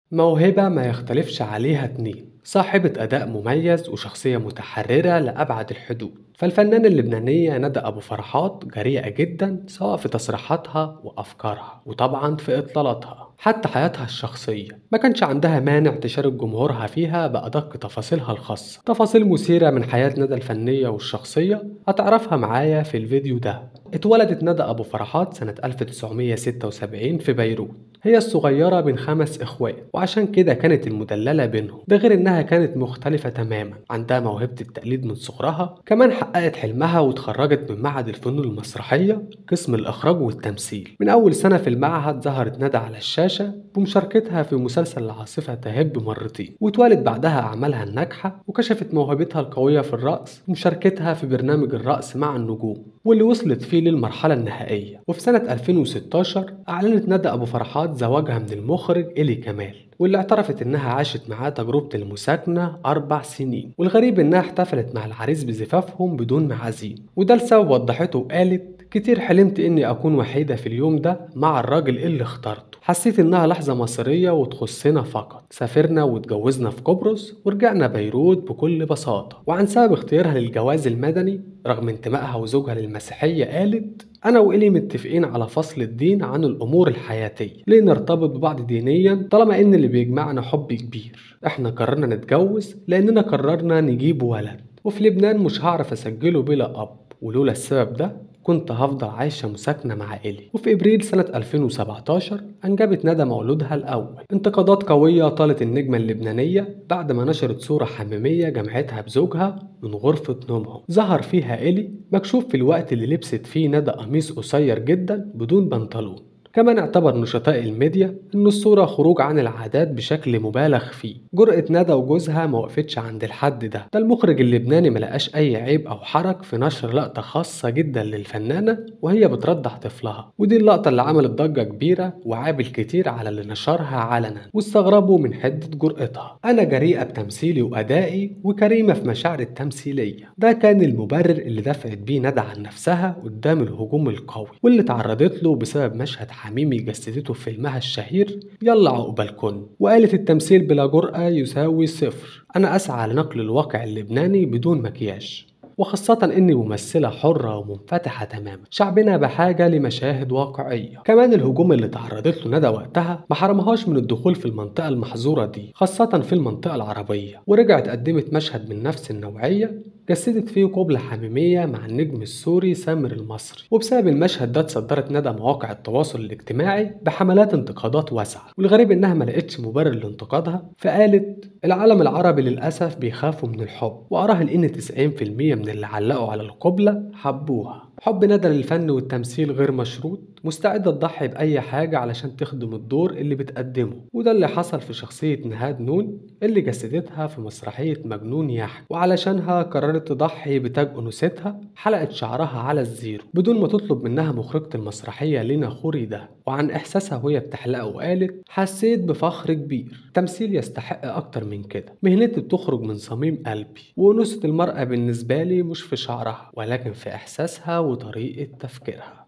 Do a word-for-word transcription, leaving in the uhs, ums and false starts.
موهبة ما يختلفش عليها اتنين، صاحبة أداء مميز وشخصية متحررة لأبعد الحدود. فالفنانة اللبنانية ندى أبو فرحات جريئة جدا سواء في تصريحاتها وأفكارها وطبعا في إطلالاتها، حتى حياتها الشخصية ما كانش عندها مانع تشارك جمهورها فيها بأدق تفاصيلها الخاصة. تفاصيل مثيرة من حياة ندى الفنية والشخصية هتعرفها معايا في الفيديو ده. اتولدت ندى أبو فرحات سنة ألف وتسعمية وستة وسبعين في بيروت. هي الصغيرة بين خمس إخوات وعشان كده كانت المدللة بينهم، ده غير إنها كانت مختلفة تماما، عندها موهبة التقليد من صغرها. كمان حققت حلمها واتخرجت من معهد الفنون المسرحية قسم الإخراج والتمثيل. من أول سنة في المعهد ظهرت ندى على الشاشة بمشاركتها في مسلسل العاصفة تهب مرتين، واتوالد بعدها أعمالها الناجحة وكشفت موهبتها القوية في الرقص ومشاركتها في برنامج الرقص مع النجوم واللي وصلت فيه للمرحلة النهائية. وفي سنة ألفين وستاشر أعلنت ندى أبو فرحات زواجها من المخرج إلي كمال، واللي اعترفت إنها عاشت معاه تجربة المساكنة أربع سنين. والغريب إنها احتفلت مع العريس بزفافهم بدون معازيم، وده لسبب وضحته وقالت: كتير حلمت إني أكون وحيدة في اليوم ده مع الراجل اللي اخترته، حسيت إنها لحظة مصيرية وتخصنا فقط. سافرنا واتجوزنا في قبرص ورجعنا بيروت بكل بساطة. وعن سبب اختيارها للجواز المدني رغم انتمائها وزوجها للمسيحية قالت: أنا وإلي متفقين على فصل الدين عن الأمور الحياتية، ليه نرتبط ببعض دينيا طالما إن اللي بيجمعنا حب كبير. إحنا قررنا نتجوز لأننا قررنا نجيب ولد، وفي لبنان مش هعرف أسجله بلا أب، ولولا السبب ده كنت هفضل عايشة مساكنة مع إلي. وفي إبريل سنة ألفين وسبعتاشر أنجبت ندى مولودها الأول. انتقادات قوية طالت النجمة اللبنانية بعد ما نشرت صورة حميمية جمعتها بزوجها من غرفة نومهم، ظهر فيها إلي مكشوف في الوقت اللي لبست فيه ندى قميص قصير جدا بدون بنطلون. كمان اعتبر نشطاء الميديا إن الصورة خروج عن العادات بشكل مبالغ فيه. جرأة ندى وجوزها ما وقفتش عند الحد ده، ده المخرج اللبناني ملقاش أي عيب أو حرج في نشر لقطة خاصة جدا للفنانة وهي بترضع طفلها، ودي اللقطة اللي عملت ضجة كبيرة وعاب الكتير على اللي نشرها علنا واستغربوا من حدة جرأتها. أنا جريئة بتمثيلي وأدائي وكريمة في مشاعر التمثيلية، ده كان المبرر اللي دفعت بيه ندى عن نفسها قدام الهجوم القوي واللي تعرضت له بسبب مشهد حميمي جسدته في فيلمها الشهير يلا عقبالكن. وقالت: التمثيل بلا جرأة يساوي صفر، أنا أسعى لنقل الواقع اللبناني بدون مكياج، وخاصة إني ممثلة حرة ومنفتحة تماما. شعبنا بحاجة لمشاهد واقعية. كمان الهجوم اللي تعرضت له ندى وقتها ما حرمهاش من الدخول في المنطقة المحظورة دي، خاصة في المنطقة العربية، ورجعت قدمت مشهد من نفس النوعية جسدت فيه قبلة حميمية مع النجم السوري سامر المصري. وبسبب المشهد ده اتصدرت ندى مواقع التواصل الاجتماعي بحملات انتقادات واسعة، والغريب إنها ما لقتش مبرر لانتقادها، فقالت: العالم العربي للأسف بيخافوا من الحب، وأراهن إن تسعين في المية من اللي علقوا على القبلة حبوها. حب ندى للفن والتمثيل غير مشروط، مستعدة تضحي بأي حاجة علشان تخدم الدور اللي بتقدمه، وده اللي حصل في شخصية نهاد نون اللي جسدتها في مسرحية مجنون يحيى. وعلشانها قررت تضحي بتاج أنوثتها، حلقت شعرها على الزيرو بدون ما تطلب منها مخرجة المسرحية لينا خوري ده. وعن إحساسها وهي بتحلقه وقالت: حسيت بفخر كبير، تمثيل يستحق أكتر من كده، مهنتي بتخرج من صميم قلبي، وأنوثة المرأة بالنسبة لي مش في شعرها ولكن في إحساسها وطريقة تفكيرها.